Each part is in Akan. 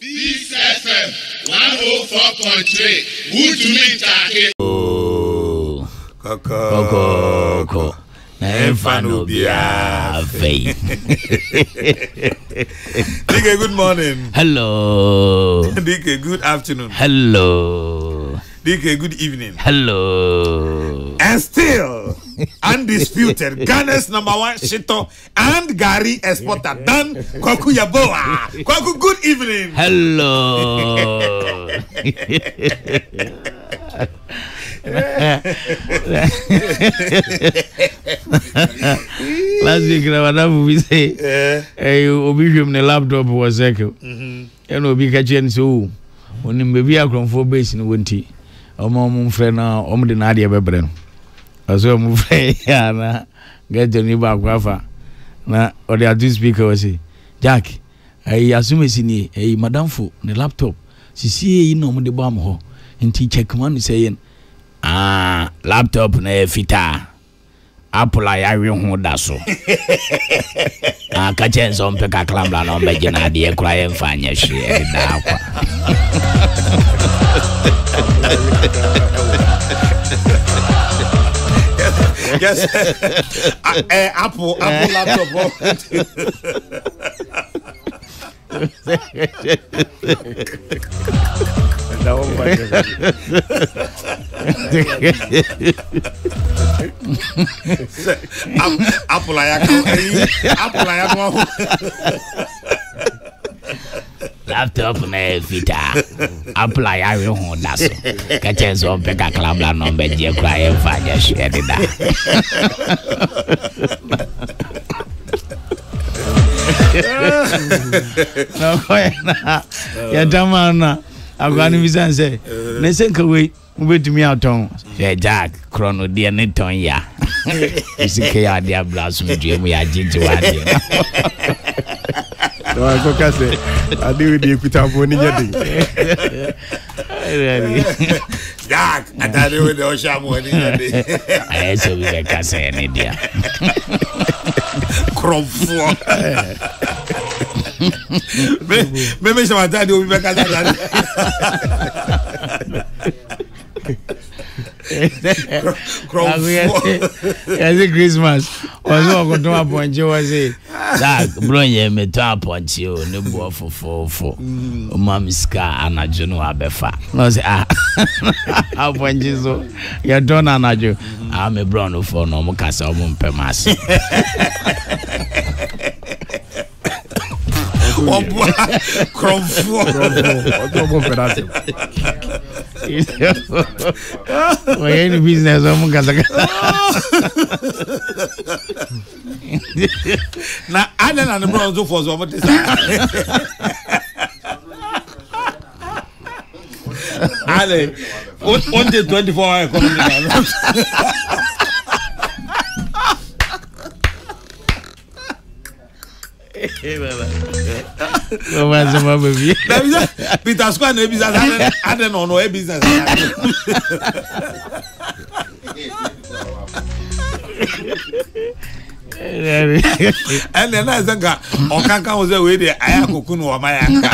Peace FM 104.3. Good to meet you. Oh, Coco. Nefano bia fei. Dike, good morning. Hello. Dike, good afternoon. Hello. Dike, good evening. Hello. And still undisputed Ghana's #1 shito and Gary exporter Dan Kweku Yeboah. Kweku, good evening. Hello. Last week, we say, "Hey, Obium the laptop was echo." And Obi catching so when maybe I come for base in winter. Mum friend now, the Nadia Bebren. As well, move na get the new biographer. Na or the two speaker was say, Jack, I assume it's in a madam for the laptop. She see you know the bomb ho. And teacher come on saying, laptop na fita. Apple I will da so. Catching some peka clambla no begin idea crying fanya share Yes. Apple laptop. Apple laptop na fita apply I will hold that so catch some peka clambla no begin crying fanya share ya tamana agwani bisan say na senka we ubetumi aton ya Jack chrono dia ne ton ya isike ya dia blast mu dia mu ya jinji wa dia no I go kase adi we di kutabo ni nyade Jack adade we de oshamo ni nyade aye so we kase ni dia cromfo me chama adade we kase adade As a Christmas, also go to a point you was it. That bronye me to a point you ne bo for mamiska anajo abefa. No say a point so you don anajo. Me brown for no mo kasa o mo mpemas. Cromfo. Well, any business, I'm going to now, I don't know the brother for so much. Ale, on the 24-hour economy. Peter Square no business. I don't know no business. And then I think Okanka was away there. I have Kokunu or my anchor.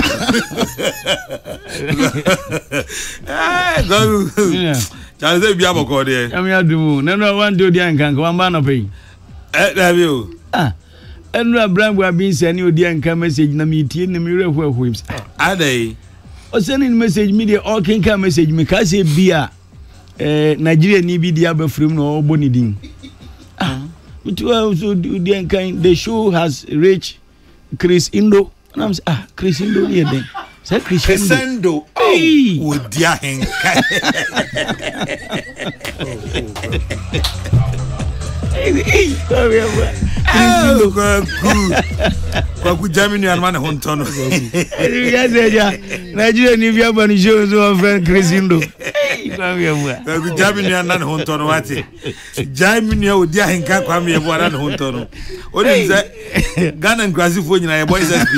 Just say Biabo Code. I'm here to no one do the anchor, one man of pay. Have you? And Brand will be sending you the anchor message. Namiti in the mirror where whips. Are they? Or sending message media or can come message me. Can say beer. Nigeria ni be diabo from no boniding. It was the anchor. The show has reached Chris Indo. And I'm saying, Chris Indo here then. Say Chris Indo. Oh, would dia hang. Kweku Germany and man hontono. Nigeria ni bia bani show so friend Chris Indo. Kweku Germany and man hontono wati. Germany o dia henka kwa me Yeboah and hontono. Odi nze Ghana nkwasi fo nyina Yeboah SSB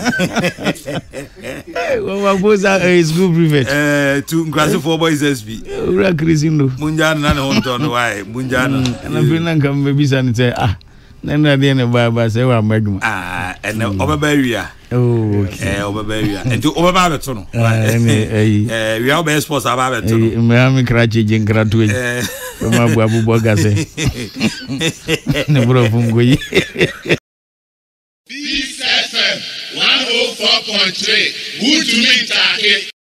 no. Wa boss is good private. To nkwasi fo boys SSB. Ura Chris Indo. Munjana na hontono why? Munjana. Na fina ngam be bisa ni say Nana de ne ba say wa madwuma. And Obabaria. Oh, Obabaria. And to Obabatono. We are best sports about it. Miami Cratchy Jinkratway. Mabu Bogase. Nebro Fungi. Peace FM 104.3. Good to meet you.